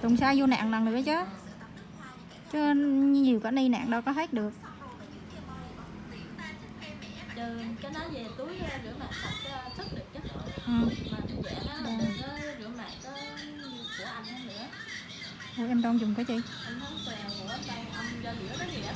tuần sau vô nạn lần nữa chứ nhiều cả ni nạn đâu có hết được. Cái đó về túi rửa mặt sạch sức được chứ. Mà dạ nó đừng có rửa mặt của anh nữa. Ủa em Đông dùng cái gì? Anh nói xèo của anh âm do liễu đó kìa.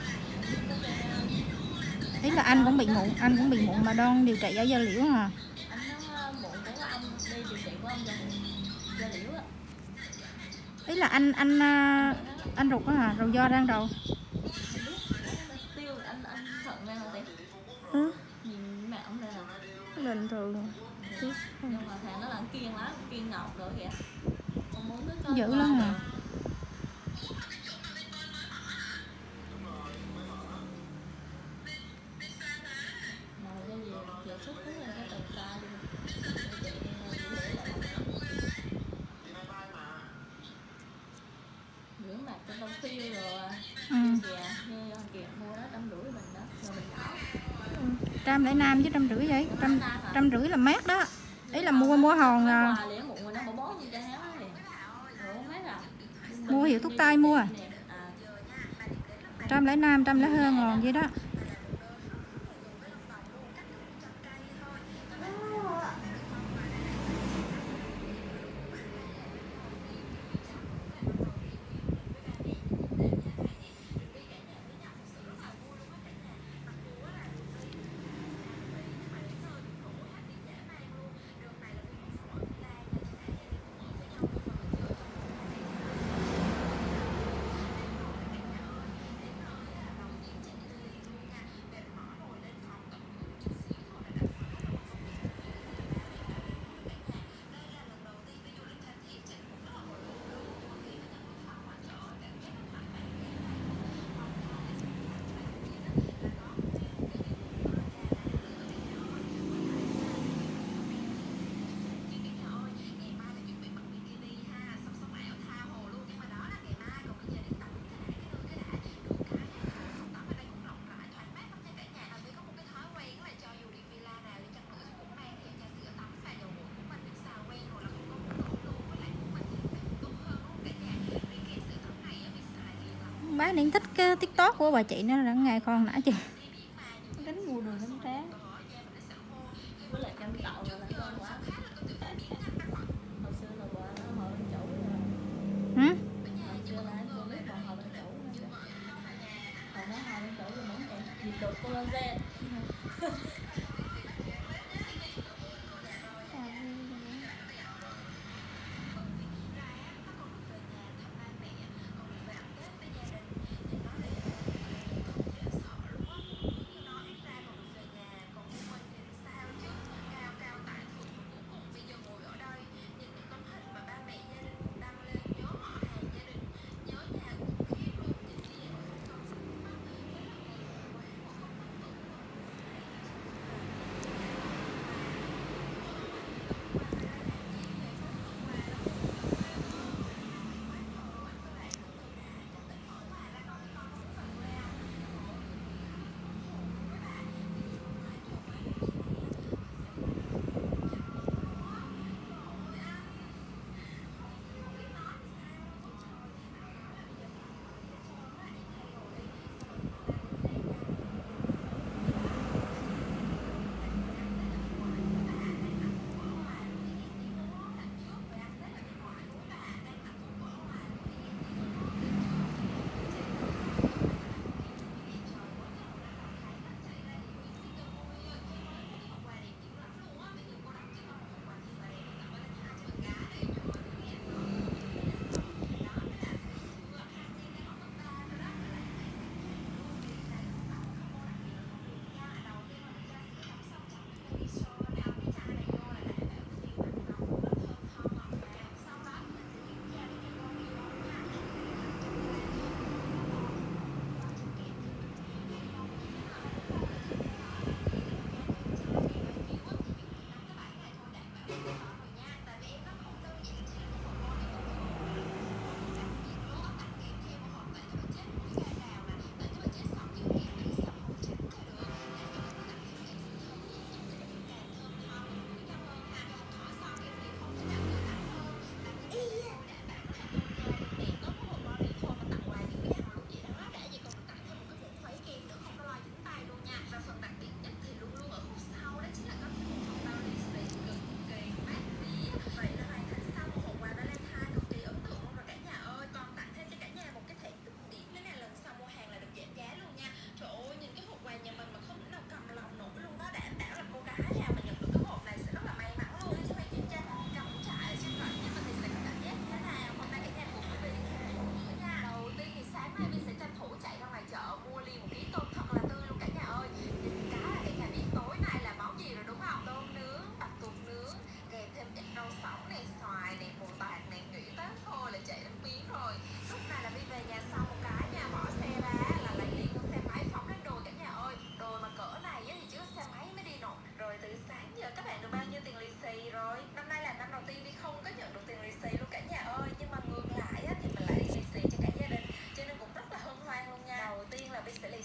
Ý là anh cũng bị mụn mà Đoan điều trị ở da liễu à. Anh nói mụn của ông đi điều trị của ông da liễu á. Ý là anh ruột á hả? Rồi do đang đầu. Tiêu anh thận ra hả chị? Nhìn mặt ông đây là bình thường. Nhưng mà thằng nó là kiêng lắm, kiêng ngọt rồi kìa. Con muốn cái dữ lắm à. Rửa mặt cho tông phiêu rồi kìa mua đó 150 mình đó rồi mình đỏ 105 chứ 150 vậy. 150 là mát đó. Ý là mua hòn mua hiệu thuốc tây mua 105 100 hơn hòn vậy đó. Bác Điển thích cái TikTok của bà chị nó là ngày con nãy chứ. đánh mua đồ đánh tráng với lại cam tậu rồi là ngon quá. Hồi xưa là bà nó hồi bên chủ rồi. Hồi xưa là cô biết còn hồi bên chủ nữa. Hồi đó hồi bên chủ rồi muốn chạy dịch đột collagen.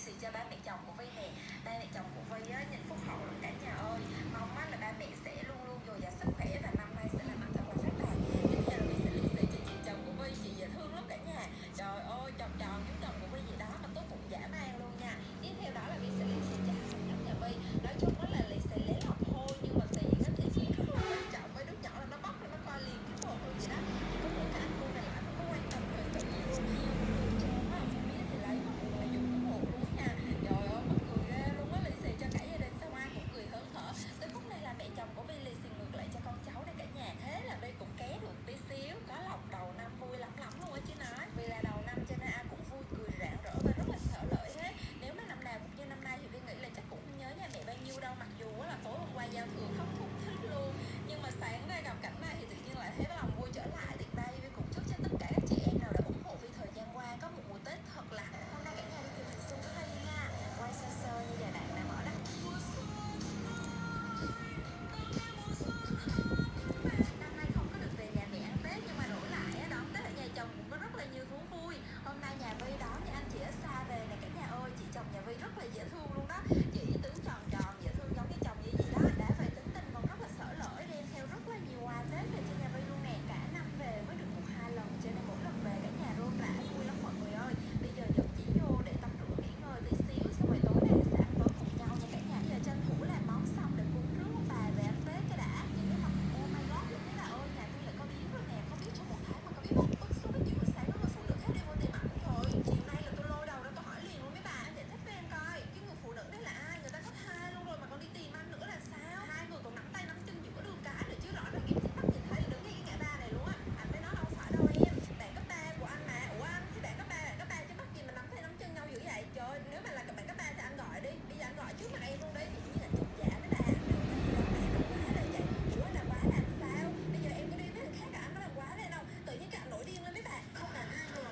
xì cho ba mẹ chồng của Vi nè. Ba mẹ chồng của Vi á, nhìn phúc hậu lắm cả nhà ơi. Mong á là ba mẹ sẽ luôn luôn dồi dào sức khỏe và năm nay sẽ làm ăn thật là phát tài. Tiếp theo là Vi sẽ lì xì cho chị chồng của Vi, chị dễ thương lắm cả nhà. Trời ơi, tròn tròn giống chồng của Vi gì đó mà tốt bụng dã man luôn nha. Tiếp theo đó là Vi sẽ lì xì cho hai thằng nhóc nhà Vi. Nói chung á là lì xì lấy lọc thôi, nhưng mà tiền á thì cũng rất là quan trọng. Với đứa nhỏ là nó bóc là nó coi liền cái một luôn vậy đó. Chỉ có mỗi cái anh cô này lại không có quan tâm thời sự gì luôn. Từ trang á, không biết thì lấy mà cũng là dùng cái một luôn nha. Trời ơi, mắc cười ghê luôn á, lì xì cho cả gia đình sao ai cũng cười hớn hở. Tới phút này là mẹ chồng của Vi lì xì ngược lại cho con cháu đây cả nhà. Thế là Vi cũng ké được tí xíu, có lộc đầu năm vui lắm lắm luôn á chứ nói. Vì là đầu năm cho nên ai cũng vui cười rạng rỡ và rất là sợ lợi hết. Nếu mà năm nào cũng như năm nay thì Vi nghĩ là chắc cũng không nhớ nhà mẹ bao nhiêu đâu. Mặc dù là tối hôm qua giao thừa khóc thút thít luôn, nhưng mà sáng nay gặp cảnh này thì tự nhiên lại thấy lòng vui trở lại. Thì đây Vi cũng chúc cho tất cả các chị em nào đã ủng hộ Vi thời gian qua có một mùa Tết thật là hôm nay cả nhà đi chụp hình xung với đây nha. Quay sơ sơ như vài bạn nào ở đó. Năm nay không có được về nhà mẹ ăn Tết, nhưng mà đổi lại á, đón Tết ở nhà chồng cũng có rất là nhiều thú vui. Hôm nay nhà Vi đón những anh chị ở xa về nè cả nhà ơi. Chị chồng nhà Vi rất là dễ thương luôn đó. Chị tướng tròn tròn dễ thương giống như chồng như gì đó. Đã về tính tình còn rất là xởi lởi, đem theo rất là nhiều quà Tết về cho nhà Vi luôn nè. Cả năm về mới được một hai lần, cho nên mỗi lần về cả nhà rôm rả vui lắm mọi người ơi. Bây giờ dẫn chị vô để tắm rửa nghỉ ngơi tí xíu, xong rồi tối nay sẽ ăn tối cùng nhau nha cả nhà. Bây giờ tranh thủ làm món xong để cúng rước ông bà về ăn Tết cái đã. Những cái mặt oh my god luôn đấy bà ơi, nhà tôi lại có biếu rồi nè, có biếu trong một tháng mà có biếu bức xúc cái chuyện mà sáng đó người phụ nữ khác đi vô tiền mặt rồi. Chiều nay là tôi lôi đầu ra tôi hỏi liền luôn mấy bà, anh giải thích với em coi, cái người phụ nữ đấy là ai? Người ta có thai luôn rồi mà còn đi tìm anh nữa là sao? Hai người còn nắm tay nắm chân giữa đường cái nữa chứ, rõ ràng em thích bắt nhìn thấy đứng ngay cái ngã ba này luôn á. Anh mới nói đâu phải đâu em, bạn cấp ba của anh mà. Ủa anh thì bạn cấp ba chứ bắt gì mà nắm tay nắm chân nhau dữ vậy? Trời, nếu mà là bạn cấp ba thì anh gọi đi, bây giờ anh gọi trước mặt em luôn đấy. Tự nhiên là chụp dạ mấy bà, đường này đâu mà em làm quá là vậy. Ủa làm quá làm sao? Bây giờ em có đi với thằng khác cả anh có làm quá lên đâu? Tự nhiên cả anh nổi điên lên mấy bà. Không là nghi ngờ.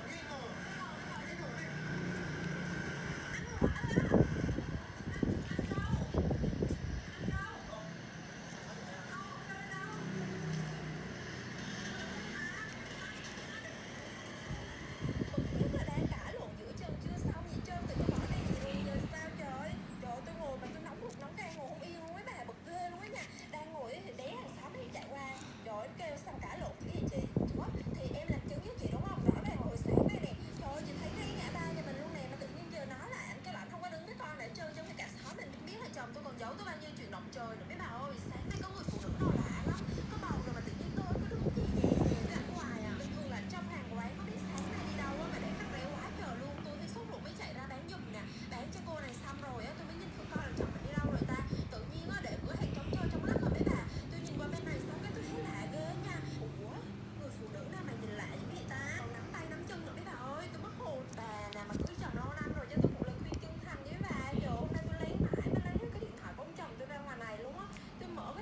Bực nhất là đang cãi lộn giữa chừng chưa xong gì trơn, tự nhiên bỏ đi gì rồi giờ sao trời. Trời ơi, tôi ngồi mà tôi nóng ruột nóng gan ngồi không yên luôn mấy bà, bực ghê luôn á nha. Đang ngồi ấy thì bé hàng xóm ấy chạy qua, trời ơi kêu sao cãi lộn cái gì chị. Ủa thì em làm chứng với chị đúng không, rõ ràng hồi sáng đây nè. Trời ơi chị thấy ngay ngã ba nhà mình luôn nè, mà tự nhiên giờ nói là anh kêu là anh không có đứng với con để chơi giống như cả xóm mình biết là chồng tôi còn giấu tôi bao nhiêu chuyện động trời nữa mấy bà ơi. Sáng nay có người phụ nữ nào lạ lắm, có bầu rồi mà tự nhiên tôi cứ đứng gì về với anh hoài à. Bình thường là trong hàng quán có biết sáng nay đi đâu á mà để khách réo quá trời luôn. Tôi thấy sốt ruột mới chạy ra bán giùm nè, bán cho cô này xong rồi á tôi mới nhìn thử coi là chồng mình đi đâu rồi ta. Tự nhiên á để cửa hàng trống trơn trong lắc rồi mấy bà. Tôi nhìn qua bên này xong cái tôi thấy lạ ghê nha. Ủa người phụ nữ nào mà nhìn lạ như vậy ta, còn nắm tay nắm chân nữa mấy bà ơi, tôi mất hồn. Bà nào mà cưới chồng lâu năm rồi cho tôi một lời khuyên chân thành với bà. Trời hôm nay tôi lấy mãi mới lấy được cái điện thoại của ông chồng tôi ra ngoài này luôn á. Tôi mở cái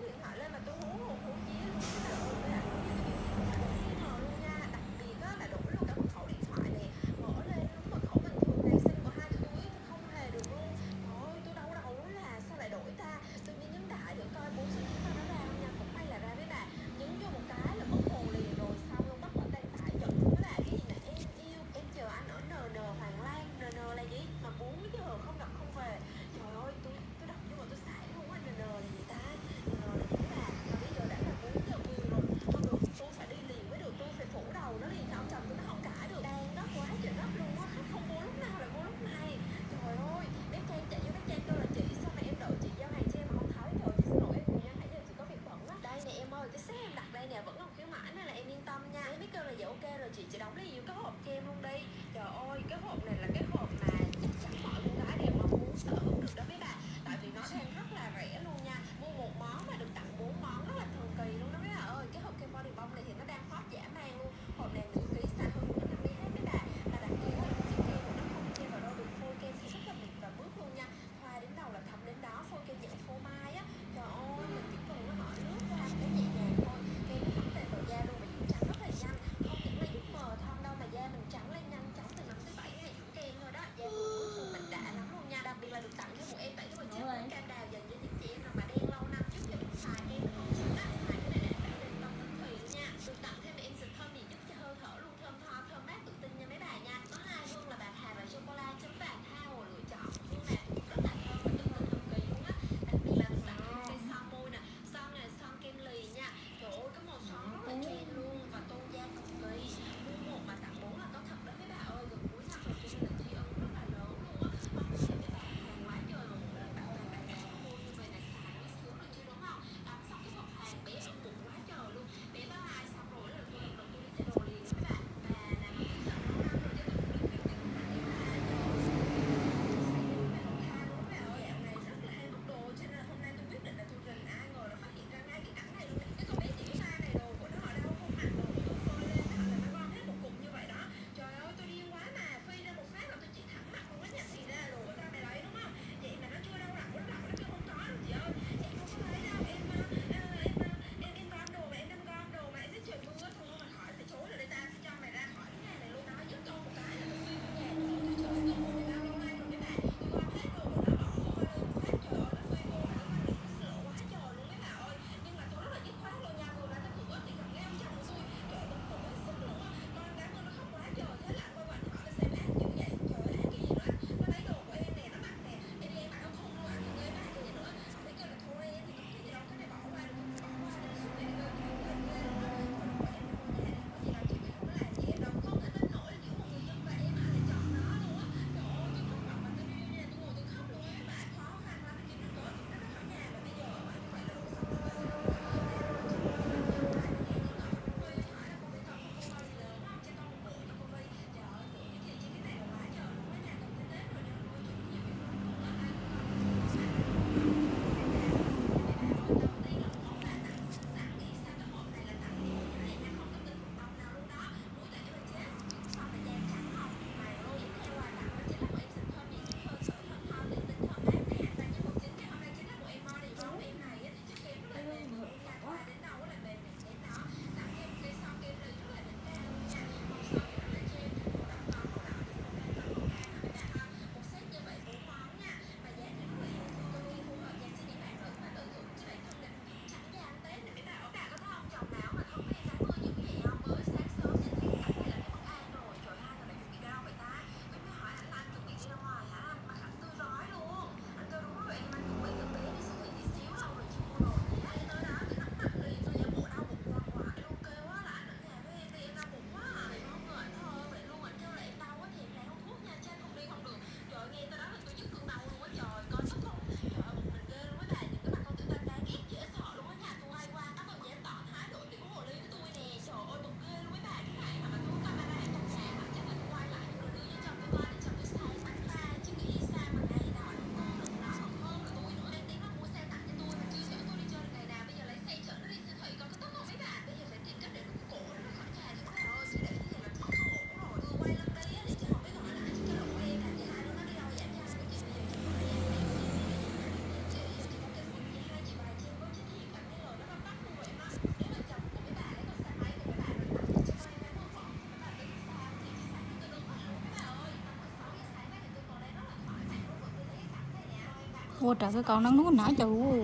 Ôi trời, cái con nó nuốt nãy chú.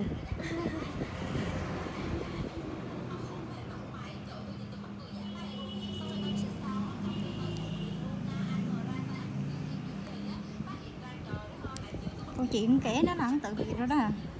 Câu chuyện kể nó là tự việc đó đó.